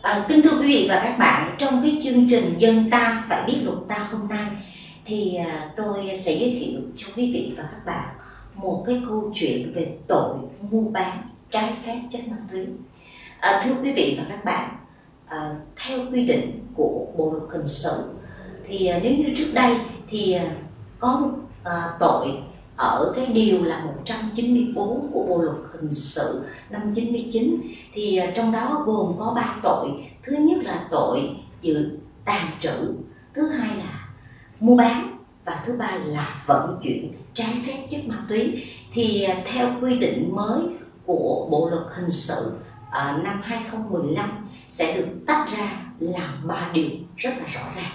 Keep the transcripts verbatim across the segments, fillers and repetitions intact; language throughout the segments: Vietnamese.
À, kính thưa quý vị và các bạn, trong cái chương trình Dân Ta Phải Biết Luật Ta hôm nay thì à, tôi sẽ giới thiệu cho quý vị và các bạn một cái câu chuyện về tội mua bán trái phép chất ma túy. À, thưa quý vị và các bạn, à, theo quy định của Bộ Luật Hình sự thì à, nếu như trước đây thì à, có à, tội ở cái điều là một trăm chín mươi tư của Bộ Luật Hình sự năm chín mươi chín, thì trong đó gồm có ba tội. Thứ nhất là tội dự tàng trữ, thứ hai là mua bán và thứ ba là vận chuyển trái phép chất ma túy. Thì theo quy định mới của Bộ Luật Hình sự à, năm hai không một lăm sẽ được tách ra làm ba điều rất là rõ ràng.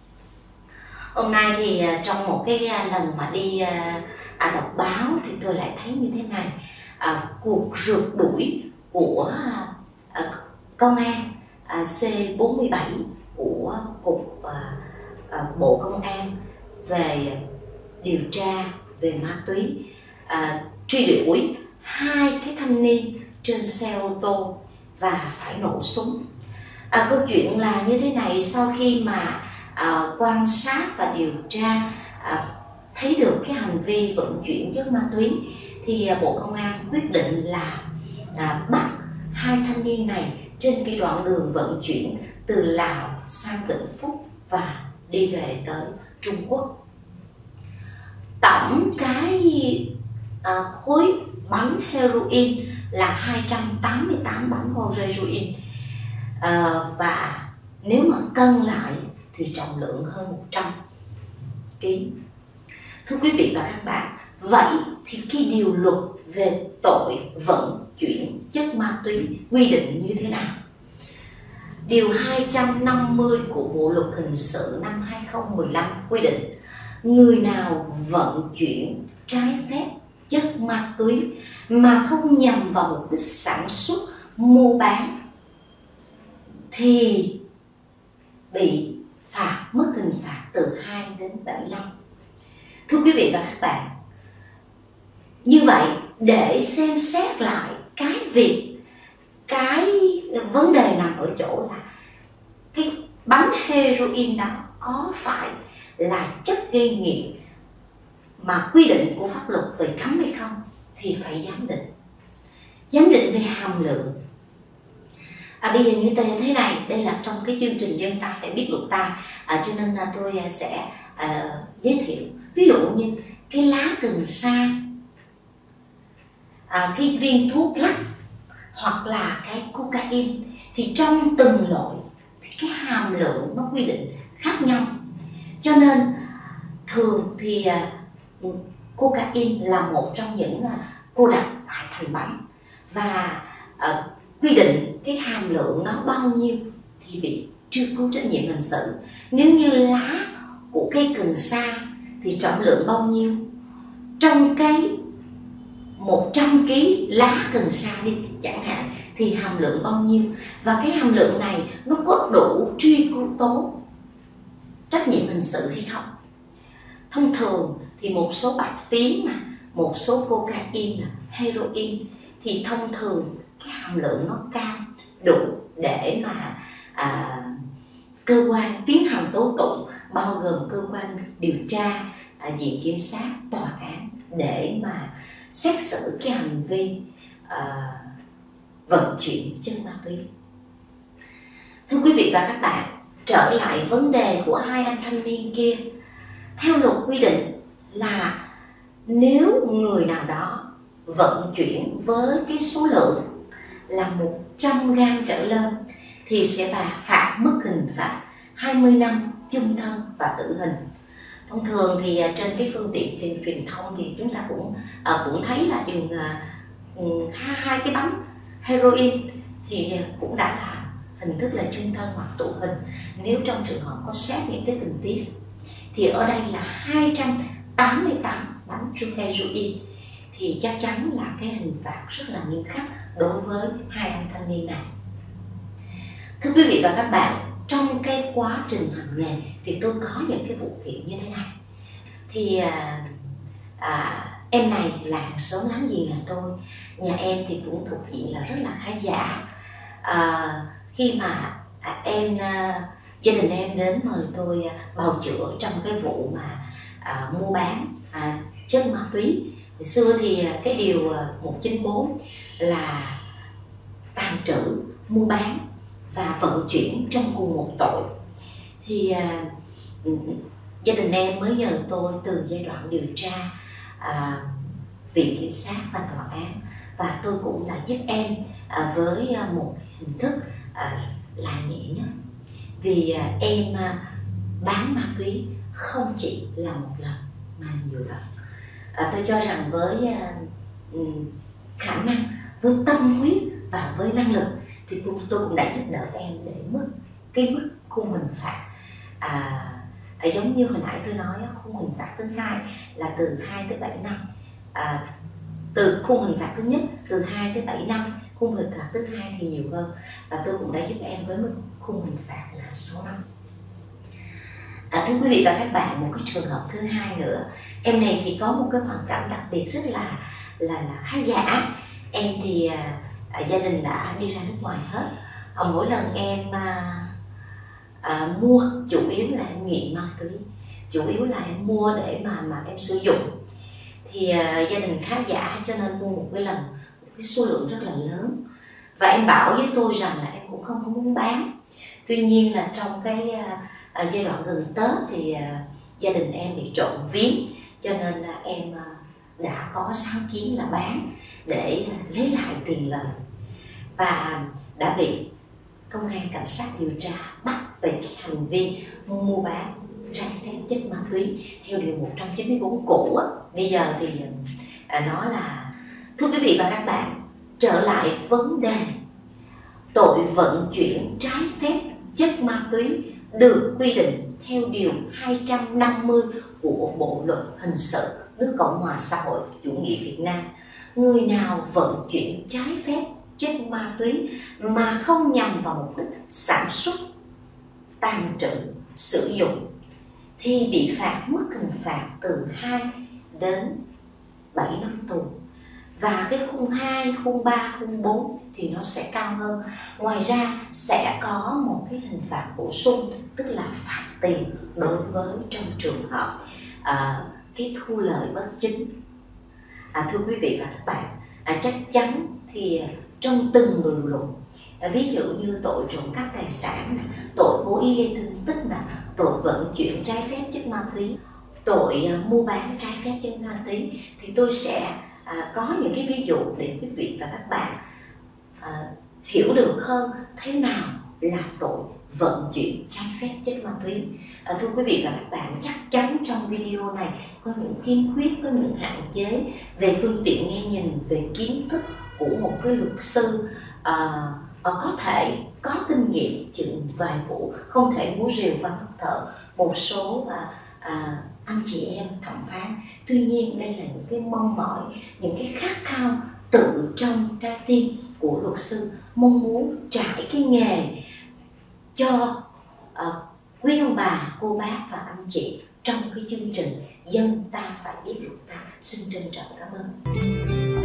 Hôm nay thì trong một cái lần mà đi À, đọc báo thì tôi lại thấy như thế này. à, Cuộc rượt đuổi của à, công an à, C bốn mươi bảy của Cục à, à, Bộ Công an về điều tra về ma túy, à, truy đuổi hai cái thanh niên trên xe ô tô và phải nổ súng. à, Câu chuyện là như thế này: sau khi mà à, quan sát và điều tra à, thấy được cái hành vi vận chuyển chất ma túy thì Bộ Công an quyết định là à, bắt hai thanh niên này trên cái đoạn đường vận chuyển từ Lào sang Vĩnh Phúc và đi về tới Trung Quốc. Tổng cái à, khối bánh heroin là hai trăm tám mươi tám bánh heroin, à, và nếu mà cân lại thì trọng lượng hơn một trăm ki lô gam. Thưa quý vị và các bạn, vậy thì cái điều luật về tội vận chuyển chất ma túy quy định như thế nào? Điều hai trăm năm mươi của Bộ Luật Hình sự năm hai không một lăm quy định người nào vận chuyển trái phép chất ma túy mà không nhằm vào mục đích sản xuất, mua bán thì bị phạt mức hình phạt từ hai đến bảy năm. Thưa quý vị và các bạn, như vậy để xem xét lại cái việc, cái vấn đề nằm ở chỗ là cái bánh heroin đó có phải là chất gây nghiện mà quy định của pháp luật về cấm hay không thì phải giám định. Giám định về hàm lượng. À, bây giờ như thế này, đây là trong cái chương trình Dân Ta Phải Biết Luật Ta, à, cho nên là tôi sẽ à, giới thiệu. Ví dụ như cái lá cần sa, à, cái viên thuốc lắc hoặc là cái cocaine, thì trong từng loại thì cái hàm lượng nó quy định khác nhau. Cho nên thường thì à, cocaine là một trong những à, cô đặc lại thành bánh, và à, quy định cái hàm lượng nó bao nhiêu thì bị truy cứu trách nhiệm hình sự. Nếu như lá của cây cần sa thì trọng lượng bao nhiêu, trong cái một trăm ki lô gam lá cần sa đi chẳng hạn thì hàm lượng bao nhiêu, và cái hàm lượng này nó có đủ truy cứu tố trách nhiệm hình sự hay không. Thông thường thì một số bạch phiến, mà một số cocaine, heroin thì thông thường cái hàm lượng nó cao đủ để mà à, cơ quan tiến hành tố tụng, bao gồm cơ quan điều tra, à, viện kiểm sát, tòa án, để mà xét xử cái hành vi à, vận chuyển chất ma túy. Thưa quý vị và các bạn, trở lại vấn đề của hai anh thanh niên kia. Theo luật quy định là nếu người nào đó vận chuyển với cái số lượng là một trăm gam trở lên thì sẽ là phạt mức hình phạt hai mươi năm chung thân và tử hình. Thông thường thì trên cái phương tiện truyền, truyền thông thì chúng ta cũng à, cũng thấy là chừng uh, hai, hai cái bánh heroin thì cũng đã là hình thức là chung thân hoặc tử hình. Nếu trong trường hợp có xét những cái tình tiết thì ở đây là hai trăm tám mươi tám bánh heroin thì chắc chắn là cái hình phạt rất là nghiêm khắc đối với hai anh thanh niên này. Thưa quý vị và các bạn, trong cái quá trình hành nghề thì tôi có những cái vụ kiện như thế này. Thì à, à, em này là hàng xóm láng giềng nhà tôi. Nhà em thì cũng thuộc diện là rất là khá giả. à, Khi mà à, em à, gia đình em đến mời tôi à, bào chữa trong cái vụ mà à, mua bán à, chất ma túy. Hồi xưa thì à, cái điều à, một chín bốn là tàng trữ, mua bán và vận chuyển trong cùng một tội. Thì à, gia đình em mới nhờ tôi từ giai đoạn điều tra à, viện kiểm sát và tòa án, và tôi cũng đã giúp em à, với à, một hình thức à, là nhẹ nhất. Vì à, em à, bán ma túy không chỉ là một lần mà nhiều lần. À, tôi cho rằng với à, khả năng, với tâm huyết và với năng lực thì tôi cũng đã giúp đỡ em để mức cái mức khung hình phạt à, à, giống như hồi nãy tôi nói, khung hình phạt thứ hai là từ hai tới bảy năm, à, từ khung hình phạt thứ nhất từ hai tới bảy năm, khung hình phạt thứ hai thì nhiều hơn, và tôi cũng đã giúp em với mức khung hình phạt là sáu năm. À, thưa quý vị và các bạn, một cái trường hợp thứ hai nữa, em này thì có một cái hoàn cảnh đặc biệt rất là là, là khá giả. Em thì à, à, gia đình đã đi ra nước ngoài hết. À, mỗi lần em à, à, mua chủ yếu là em nghiện ma túy, chủ yếu là em mua để mà mà em sử dụng. Thì à, gia đình khá giả cho nên mua một cái lần một cái số lượng rất là lớn, và em bảo với tôi rằng là em cũng không có muốn bán. Tuy nhiên là trong cái à, à, giai đoạn gần Tết thì à, gia đình em bị trộm ví, cho nên là em à, đã có sáng kiến là bán để à, lấy lại tiền lời, và đã bị công an cảnh sát điều tra bắt về cái hành vi mua bán trái phép chất ma túy theo điều một trăm chín mươi bốn cũ á. Bây giờ thì à, nó là, thưa quý vị và các bạn, trở lại vấn đề tội vận chuyển trái phép chất ma túy được quy định theo điều hai trăm năm mươi của Bộ luật hình sự nước Cộng hòa xã hội chủ nghĩa Việt Nam. Người nào vận chuyển trái phép chất ma túy mà không nhằm vào mục đích sản xuất, tàng trữ, sử dụng thì bị phạt mức hình phạt từ hai đến bảy năm tù. Và cái khung hai, khung ba, khung bốn thì nó sẽ cao hơn. Ngoài ra sẽ có một cái hình phạt bổ sung, tức là phạt tiền đối với trong trường hợp à, cái thu lợi bất chính. À, thưa quý vị và các bạn, à, chắc chắn thì trong từng điều luật, à, ví dụ như tội trộm cắp tài sản, tội cố ý gây thương tích, tội vận chuyển trái phép chất ma túy, tội à, mua bán trái phép chất ma túy, thì tôi sẽ à, có những cái ví dụ để quý vị và các bạn à, hiểu được hơn thế nào là tội vận chuyển trái phép chất ma túy. À, thưa quý vị và các bạn, chắc chắn trong video này có những khiếm khuyết, có những hạn chế về phương tiện nghe nhìn, về kiến thức của một cái luật sư à, à, có thể có kinh nghiệm chừng vài vụ, không thể múa rìu qua mắt thợ một số à, à, anh chị em thẩm phán. Tuy nhiên đây là những cái mong mỏi, những cái khát khao tự trong trái tim của luật sư, mong muốn trải cái nghề cho uh, quý ông bà, cô bác và anh chị trong cái chương trình Dân Ta Phải Biết Luật Ta. Xin trân trọng cảm ơn.